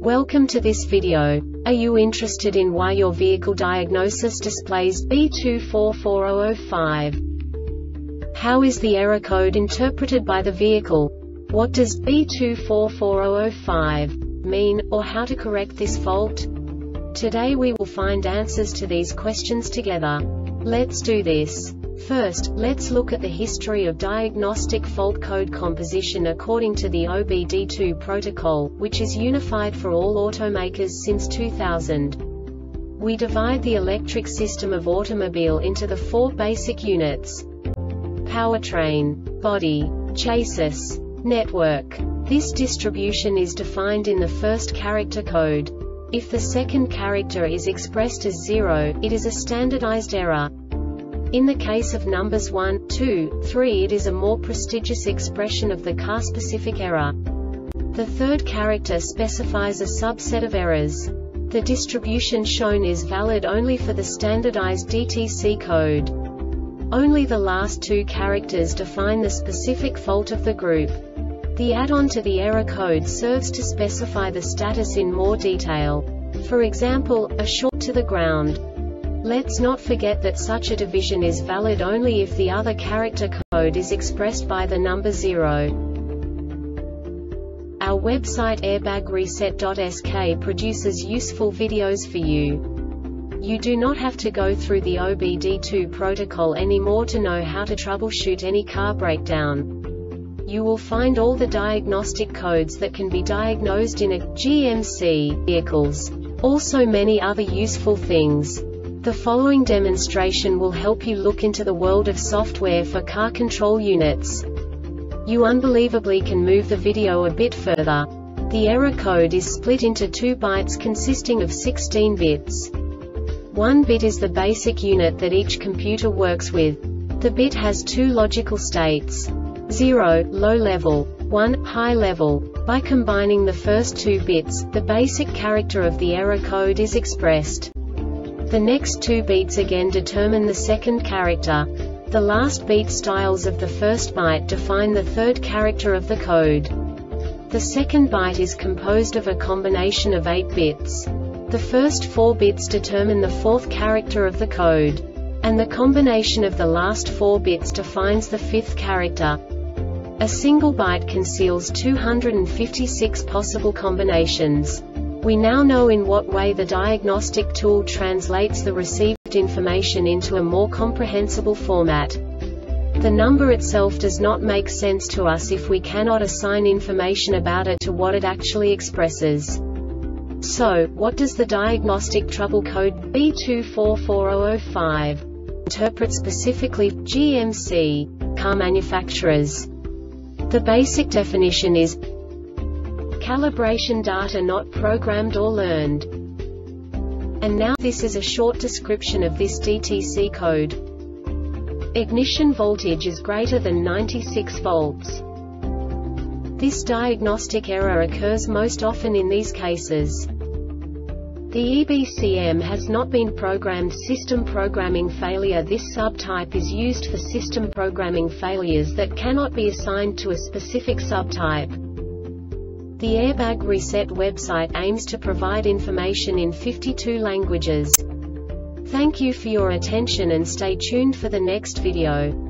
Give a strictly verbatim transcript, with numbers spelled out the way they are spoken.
Welcome to this video. Are you interested in why your vehicle diagnosis displays B two four four zero zero five? How is the error code interpreted by the vehicle? What does B two four four zero zero five mean, or how to correct this fault? Today we will find answers to these questions together. Let's do this. First, let's look at the history of diagnostic fault code composition according to the O B D two protocol, which is unified for all automakers since two thousand. We divide the electric system of automobile into the four basic units: powertrain, body, chassis, network. This distribution is defined in the first character code. If the second character is expressed as zero, it is a standardized error. In the case of numbers one, two, three, it is a more prestigious expression of the car-specific error. The third character specifies a subset of errors. The distribution shown is valid only for the standardized D T C code. Only the last two characters define the specific fault of the group. The add-on to the error code serves to specify the status in more detail. For example, a short to the ground. Let's not forget that such a division is valid only if the other character code is expressed by the number zero. Our website airbag reset dot S K produces useful videos for you. You do not have to go through the O B D two protocol anymore to know how to troubleshoot any car breakdown. You will find all the diagnostic codes that can be diagnosed in a G M C vehicles. Also many other useful things. The following demonstration will help you look into the world of software for car control units. You unbelievably can move the video a bit further. The error code is split into two bytes consisting of sixteen bits. One bit is the basic unit that each computer works with. The bit has two logical states: zero, low level, one, high level. By combining the first two bits, the basic character of the error code is expressed. The next two beats again determine the second character. The last beat styles of the first byte define the third character of the code. The second byte is composed of a combination of eight bits. The first four bits determine the fourth character of the code. And the combination of the last four bits defines the fifth character. A single byte conceals two hundred fifty-six possible combinations. We now know in what way the diagnostic tool translates the received information into a more comprehensible format. The number itself does not make sense to us if we cannot assign information about it to what it actually expresses. So, what does the diagnostic trouble code B two four four zero zero five interpret specifically for G M C car manufacturers? The basic definition is calibration data not programmed or learned. And now this is a short description of this D T C code. Ignition voltage is greater than ninety-six volts. This diagnostic error occurs most often in these cases: the E B C M has not been programmed. System programming failure. This subtype is used for system programming failures that cannot be assigned to a specific subtype. The Airbag Reset website aims to provide information in fifty-two languages. Thank you for your attention and stay tuned for the next video.